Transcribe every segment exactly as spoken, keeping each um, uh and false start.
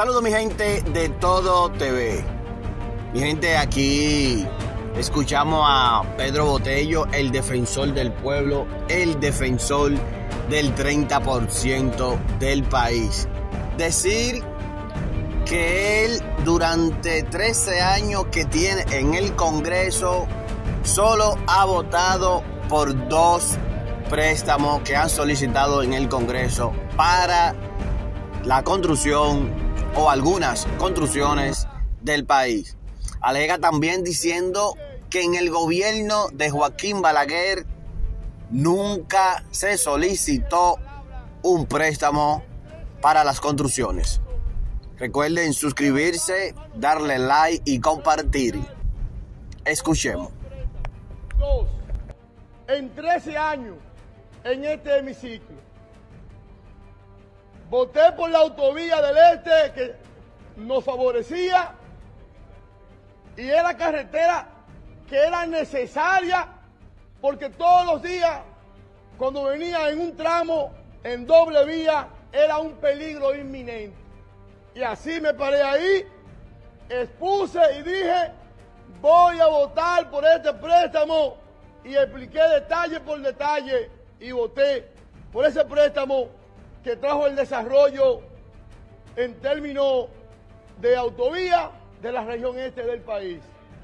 Saludos mi gente de Todo T V. Mi gente, aquí escuchamos a Pedro Botello, el defensor del pueblo, el defensor del treinta por ciento del país. Decir que él durante trece años que tiene en el Congreso solo ha votado por dos préstamos que han solicitado en el Congreso para la construcción o algunas construcciones del país. Alega también diciendo que en el gobierno de Joaquín Balaguer nunca se solicitó un préstamo para las construcciones. Recuerden suscribirse, darle like y compartir. Escuchemos. Dos, en trece años en este hemiciclo, voté por la autovía del Este que nos favorecía y era carretera que era necesaria porque todos los días cuando venía en un tramo en doble vía era un peligro inminente. Y así me paré ahí, expuse y dije, voy a votar por este préstamo y expliqué detalle por detalle y voté por ese préstamo que trajo el desarrollo en términos de autovía de la región este del país.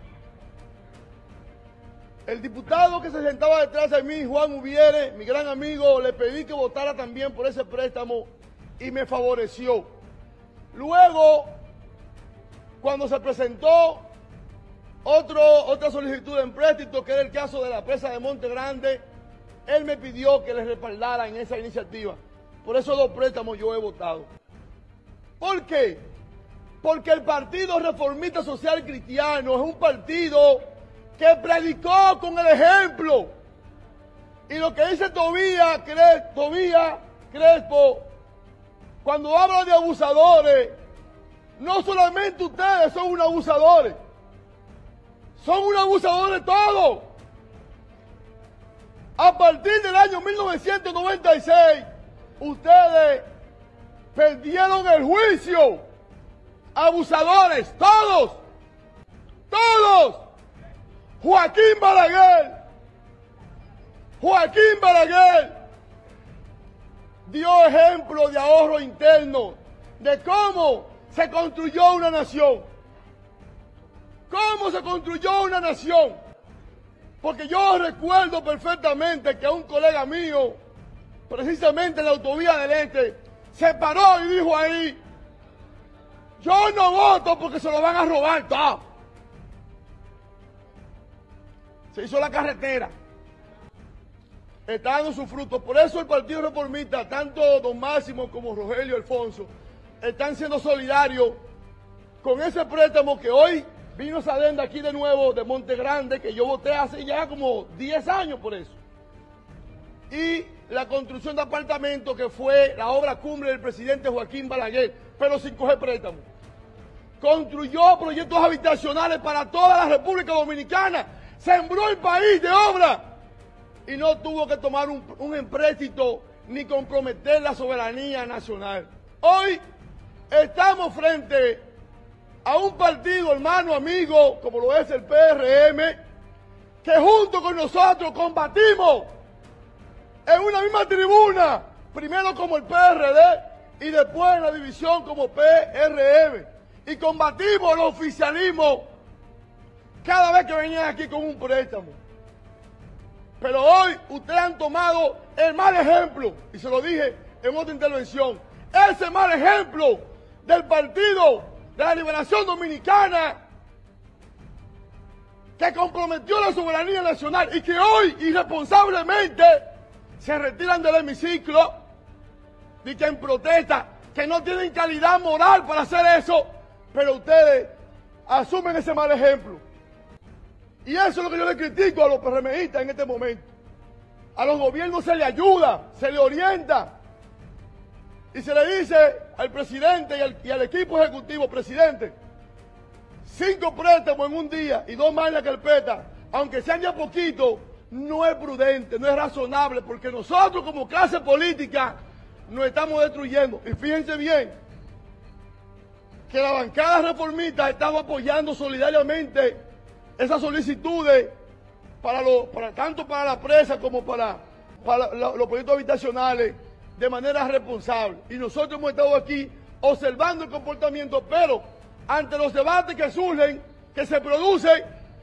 El diputado que se sentaba detrás de mí, Juan Ubiere, mi gran amigo, le pedí que votara también por ese préstamo y me favoreció. Luego, cuando se presentó otro, otra solicitud de empréstito, que era el caso de la presa de Monte Grande, él me pidió que le respaldara en esa iniciativa. Por esos dos préstamos yo he votado. ¿Por qué? Porque el Partido Reformista Social Cristiano es un partido que predicó con el ejemplo. Y lo que dice Tobías Crespo, Tobías Crespo, cuando habla de abusadores, no solamente ustedes son unos abusadores, son unos abusadores todos. A partir del año mil novecientos noventa y seis, ustedes perdieron el juicio. Abusadores, todos, todos. Joaquín Balaguer, Joaquín Balaguer dio ejemplo de ahorro interno, de cómo se construyó una nación. ¿Cómo se construyó una nación? Porque yo recuerdo perfectamente que un colega mío, precisamente en la autovía del Este, se paró y dijo ahí, yo no voto porque se lo van a robar todo. Se hizo la carretera. Está dando sus frutos. Por eso el Partido Reformista, tanto don Máximo como Rogelio Alfonso, están siendo solidarios con ese préstamo que hoy vino saliendo aquí de nuevo de Monte Grande, que yo voté hace ya como diez años por eso. Y la construcción de apartamentos, que fue la obra cumbre del presidente Joaquín Balaguer, pero sin coger préstamo. Construyó proyectos habitacionales para toda la República Dominicana, sembró el país de obra y no tuvo que tomar un, un empréstito ni comprometer la soberanía nacional. Hoy estamos frente a un partido hermano, amigo, como lo es el P R M, que junto con nosotros combatimos en una misma tribuna, primero como el P R D y después en la división como P R M. Y combatimos el oficialismo cada vez que venían aquí con un préstamo. Pero hoy ustedes han tomado el mal ejemplo, y se lo dije en otra intervención, ese mal ejemplo del Partido de la Liberación Dominicana que comprometió la soberanía nacional y que hoy irresponsablemente se retiran del hemiciclo y que en protesta, que no tienen calidad moral para hacer eso, pero ustedes asumen ese mal ejemplo. Y eso es lo que yo le critico a los PRMistas en este momento. A los gobiernos se le ayuda, se le orienta. Y se le dice al presidente y al, y al equipo ejecutivo, presidente, cinco préstamos en un día y dos más en la carpeta, aunque sean ya poquitos, no es prudente, no es razonable, porque nosotros como clase política nos estamos destruyendo. Y fíjense bien, que la bancada reformista estaba apoyando solidariamente esas solicitudes para, lo, para tanto para la presa como para, para la, los proyectos habitacionales de manera responsable. Y nosotros hemos estado aquí observando el comportamiento, pero ante los debates que surgen, que se producen,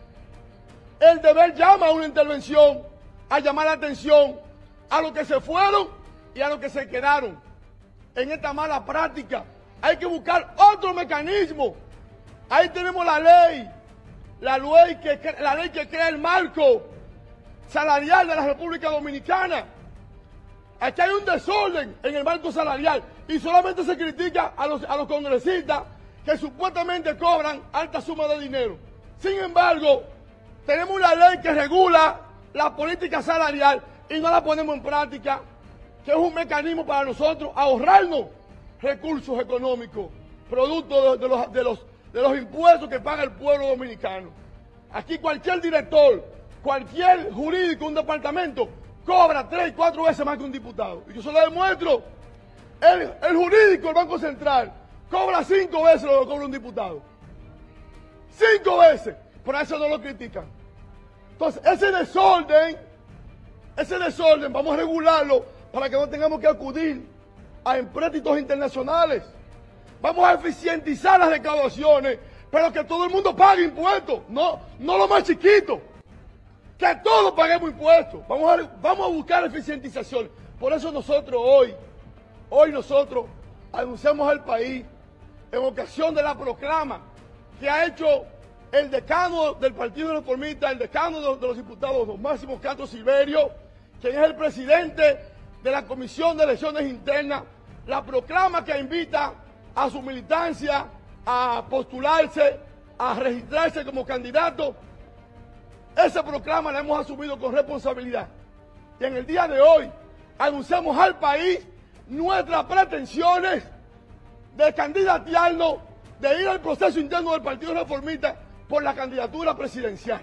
el deber llama a una intervención, a llamar la atención a los que se fueron y a los que se quedaron en esta mala práctica. Hay que buscar otro mecanismo. Ahí tenemos la ley, la ley que, la ley que crea el marco salarial de la República Dominicana. Aquí hay un desorden en el marco salarial y solamente se critica a los, a los congresistas que supuestamente cobran alta suma de dinero. Sin embargo, tenemos una ley que regula la política salarial y no la ponemos en práctica, que es un mecanismo para nosotros ahorrarnos recursos económicos, producto de, de, los, de, los, de los impuestos que paga el pueblo dominicano. Aquí cualquier director, cualquier jurídico de un departamento cobra tres, cuatro veces más que un diputado. Y yo se lo demuestro. El, el jurídico del Banco Central cobra cinco veces lo que cobra un diputado. Cinco veces. Por eso no lo critican. Entonces, ese desorden, ese desorden, vamos a regularlo para que no tengamos que acudir a empréstitos internacionales. Vamos a eficientizar las recaudaciones, pero que todo el mundo pague impuestos, no, no lo más chiquito. Que todos paguemos impuestos. Vamos a, vamos a buscar eficientización. Por eso nosotros hoy, hoy nosotros anunciamos al país, en ocasión de la proclama que ha hecho el decano del Partido Reformista, el decano de los, de los diputados, don Máximo Castro Silverio, quien es el presidente de la Comisión de Elecciones Internas, la proclama que invita a su militancia a postularse, a registrarse como candidato. Esa proclama la hemos asumido con responsabilidad. Y en el día de hoy anunciamos al país nuestras pretensiones de candidatearnos, de ir al proceso interno del Partido Reformista por la candidatura presidencial.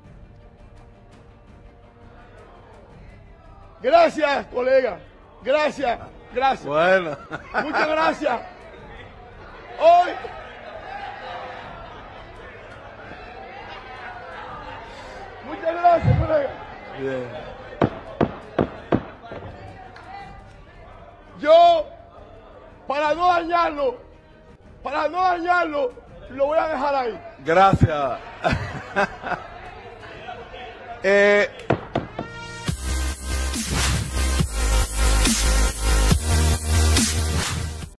Gracias, colega. Gracias, gracias. Bueno. Muchas gracias. Hoy... Muchas gracias, colega. Bien. Yo, para no dañarlo, para no dañarlo, lo voy a dejar ahí. Gracias. eh,